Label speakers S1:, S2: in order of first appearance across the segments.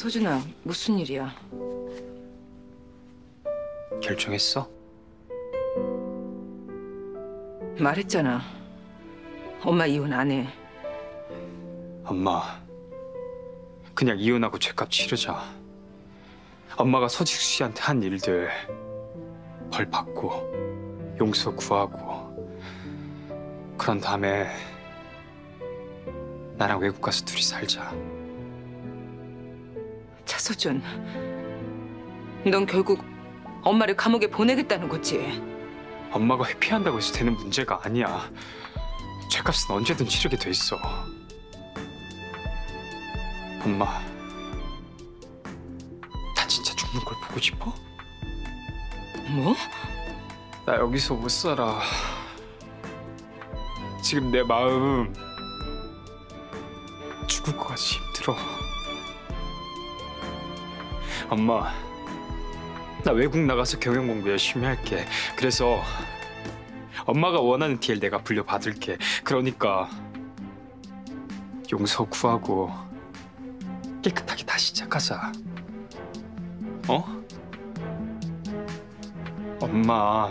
S1: 서준아, 무슨 일이야?
S2: 결정했어?
S1: 말했잖아. 엄마 이혼 안 해.
S2: 엄마, 그냥 이혼하고 죄값 치르자. 엄마가 서지숙 씨한테 한 일들 벌 받고 용서 구하고 그런 다음에 나랑 외국 가서 둘이 살자.
S1: 차서준, 넌 결국 엄마를 감옥에 보내겠다는 거지?
S2: 엄마가 회피한다고 해서 되는 문제가 아니야. 죄값은 언제든 치르게 돼 있어. 엄마, 나 진짜 죽는 걸 보고 싶어?
S1: 뭐?
S2: 나 여기서 못 살아. 지금 내 마음 죽을 것 같이 힘들어. 엄마, 나 외국 나가서 경영 공부 열심히 할게. 그래서 엄마가 원하는 TL 내가 불려받을게. 그러니까 용서 구하고 깨끗하게 다시 시작하자. 어? 엄마.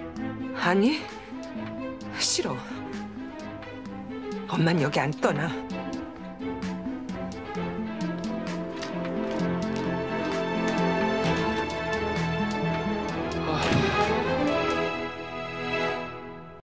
S1: 아니, 싫어. 엄만 여기 안 떠나.